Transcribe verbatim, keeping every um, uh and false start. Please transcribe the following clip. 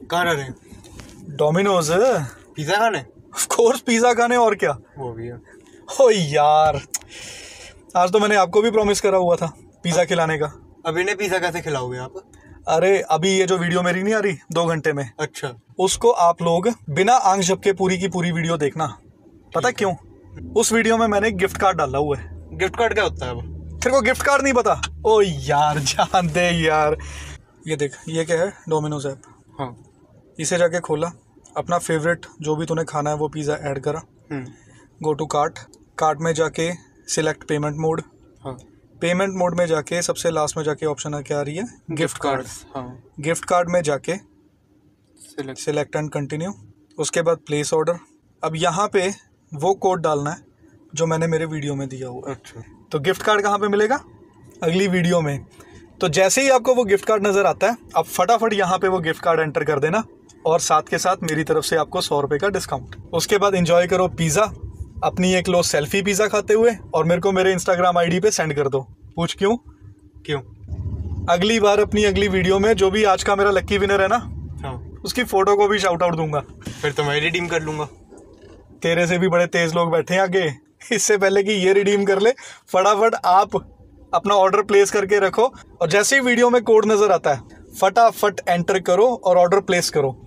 कहाँ रह रहे हैं? डोमिनोज। पिज्जा खाने? ऑफ कोर्स पिज्जा खाने, और क्या। वो भी है। ओ यार, आज तो मैंने आपको भी प्रॉमिस करा हुआ था पिज्जा खिलाने का। अब इन्हें पिज्जा कैसे खिलाओगे आप? अरे अभी ये जो वीडियो मेरी नहीं आ रही दो घंटे में, अच्छा, उसको आप लोग बिना आंख झपके पूरी की पूरी वीडियो देखना। पता क्यों? उस वीडियो में मैंने गिफ्ट कार्ड डाला हुआ है। गिफ्ट कार्ड क्या होता है? वो तेरे को गिफ्ट कार्ड नहीं पता? ओ यार जान दे यार। ये देख, ये क्या है? Domino's app. हाँ। इसे जाके खोला, अपना फेवरेट जो भी तूने खाना है वो पिज़्ज़ा ऐड करा, गो टू कार्ट। कार्ट में जाके सिलेक्ट पेमेंट मोड। हाँ। पेमेंट मोड में जाके सबसे लास्ट में जाके ऑप्शन क्या आ रही है? Gift card. हाँ। गिफ्ट कार्ड में जाके सिलेक्ट सिलेक्ट एंड कंटिन्यू। उसके बाद प्लेस ऑर्डर। अब यहाँ पे वो कोड डालना है जो मैंने मेरे वीडियो में दिया हुआ है। अच्छा। तो गिफ्ट कार्ड कहाँ पे मिलेगा? अगली वीडियो में। तो जैसे ही आपको वो गिफ्ट कार्ड नज़र आता है, आप फटाफट यहाँ पे वो गिफ्ट कार्ड एंटर कर देना, और साथ के साथ मेरी तरफ से आपको सौ रुपये का डिस्काउंट। उसके बाद एंजॉय करो पिज़्ज़ा, अपनी एक लो सेल्फी पिज़्ज़ा खाते हुए, और मेरे को मेरे इंस्टाग्राम आईडी पे सेंड कर दो। पूछ क्यों? क्यों? अगली बार अपनी अगली वीडियो में जो भी आज का मेरा लक्की विनर है ना, हाँ, उसकी फ़ोटो को भी शाउट आउट दूंगा। फिर तो मैं रिडीम कर लूँगा। तेरे से भी बड़े तेज़ लोग बैठे हैं आगे। इससे पहले कि ये रिडीम कर ले, फटाफट आप अपना ऑर्डर प्लेस करके रखो, और जैसे ही वीडियो में कोड नज़र आता है फटाफट एंटर करो और ऑर्डर प्लेस करो।